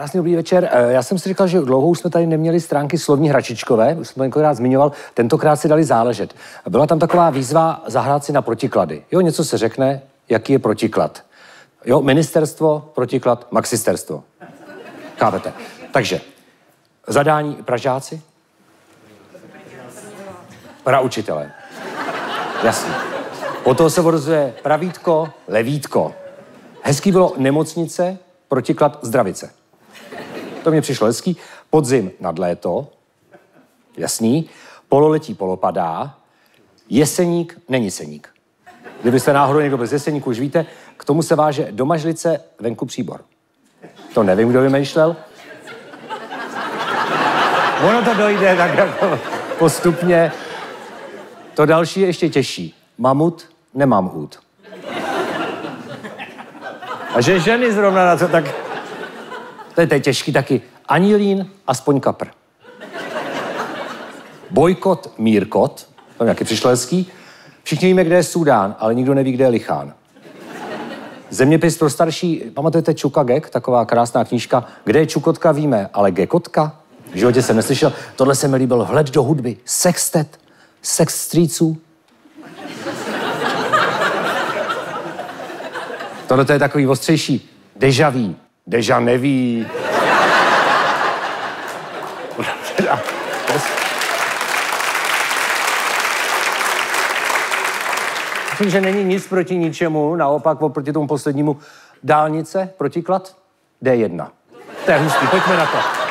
Krásný dobrý večer. Já jsem si říkal, že dlouho už jsme tady neměli stránky slovní hračičkové, už jsem to několikrát zmiňoval, tentokrát si dali záležet. Byla tam taková výzva zahrát si na protiklady. Jo, něco se řekne, jaký je protiklad. Jo, ministerstvo, protiklad, maxisterstvo. Chápete? Takže, zadání Pražáci? Praučitelé. Jasně. Od toho se odrozuje pravítko, levítko. Hezký bylo nemocnice, protiklad zdravice. To mě přišlo hezký. Podzim nad léto. Jasný. Pololetí polopadá. Jeseník není seník. Kdybyste náhodou někdo byl z Jeseníku, už víte, k tomu se váže do Mažlice venku Příbor. To nevím, kdo vymýšlel. Ono to dojde tak jako postupně. To další je ještě těžší. Mamut, nemám út. A že ženy zrovna na to tak... To je těžký taky. Anilín, aspoň kapr. Bojkot, mírkot. To nějaký přišlo hezký. Všichni víme, kde je Súdán, ale nikdo neví, kde je Lichán. Zeměpis pro starší, pamatujete Čuka Gek, taková krásná knížka. Kde je Čukotka, víme, ale Gekotka? V životě jsem neslyšel. Tohle se mi líbil. Vhled do hudby. Sextet. Sex strýců. Tohle to je takový ostřejší. Deja vu. Deja neví. Myslím, že není nic proti ničemu, naopak oproti tomu poslednímu. Dálnice, protiklad, D1. To je hustý, pojďme na to.